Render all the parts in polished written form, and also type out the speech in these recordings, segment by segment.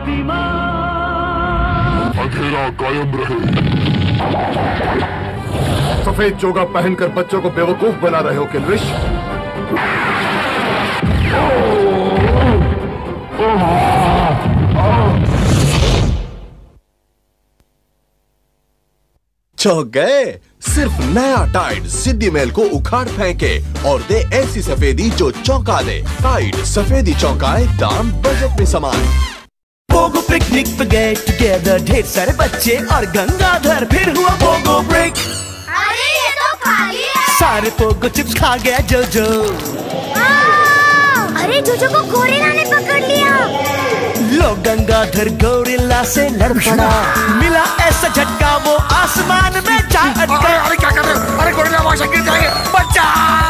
अंधेरा कायम रहे। सफेद चोगा पहनकर बच्चों को बेवकूफ बना रहे हो किलरिश। चौंक गए? सिर्फ नया टाइड सिद्धि मेल को उखाड़ फेंके और दे ऐसी सफेदी जो चौंका दे। टाइड सफेदी चौंकाए, दाम बजट में समान। पोगो पिकनिक पे गए टुगेदर ढेर सारे बच्चे और गंगाधर, फिर हुआ पोगो ब्रेक। अरे ये तो खाली है। सारे पोगो चिप्स खा गया जोजो। अरे जोजो को गोरिल्ला ने पकड़ लिया। लो गंगाधर गोरिल्ला से लड़ पड़ा, मिला ऐसा झटका वो आसमान में जा अटका। अरे क्या कर रहे हो? अरे गोरिल्ला वहां से गिर जाएंगे, बच्चा।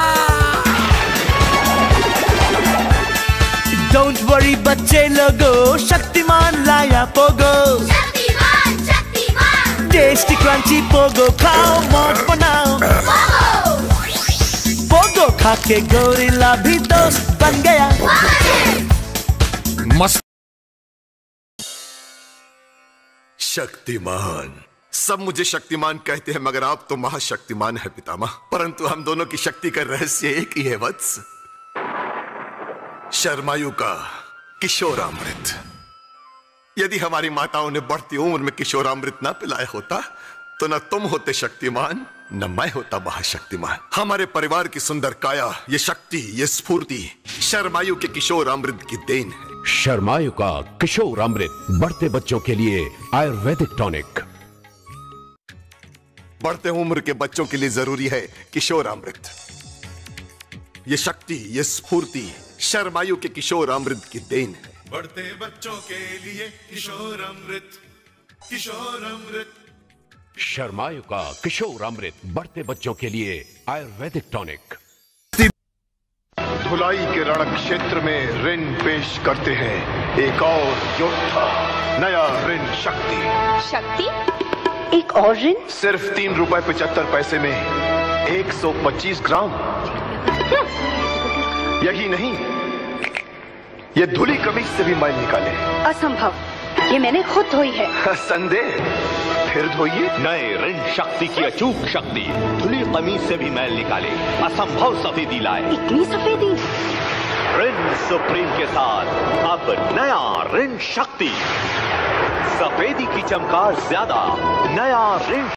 डोंट वरी बच्चे लोगो, शक्तिमान लाया Pogo. Shaktimaan Shaktimaan. Tasty crunchy Pogo खाओ, मौज बनाओ। पोगो खा के गोरिल्ला भी दोस्त बन गया। मस्त। शक्तिमान। सब मुझे शक्तिमान कहते हैं, मगर आप तो महाशक्तिमान है पितामह। परंतु हम दोनों की शक्ति का रहस्य एक ही है वत्स, शर्मायु का किशोरामृत। यदि हमारी माताओं ने बढ़ती उम्र में किशोरामृत ना पिलाया होता तो न तुम होते शक्तिमान, न मैं होता महाशक्तिमान। हमारे परिवार की सुंदर काया, ये शक्ति, ये स्फूर्ति शर्मायु के किशोरामृत की देन है। शर्मायु का किशोर अमृत, बढ़ते बच्चों के लिए आयुर्वेदिक टॉनिक। बढ़ते उम्र के बच्चों के लिए जरूरी है किशोर अमृत। ये शक्ति, ये स्फूर्ति शर्मायु के किशोर अमृत की देन है। बढ़ते बच्चों के लिए किशोर अमृत, किशोर अमृत। शर्मायु का किशोर अमृत, बढ़ते बच्चों के लिए आयुर्वेदिक टॉनिक। धुलाई के रण क्षेत्र में ऋण पेश करते हैं एक और योद्धा, नया ऋण शक्ति। शक्ति? एक और ऋण? सिर्फ 3 रुपए 75 पैसे में 125 ग्राम। यही नहीं, ये धुली कमीज से भी मैल निकाले। असंभव, ये मैंने खुद धोई है। संदेह? फिर धोइए। नए ऋण शक्ति की अचूक शक्ति, धुली कमीज से भी मैल निकाले, असंभव सफेदी लाए। इतनी सफेदी? ऋण सुप्रीम के साथ अब नया ऋण शक्ति, सफेदी की चमकार ज्यादा, नया ऋण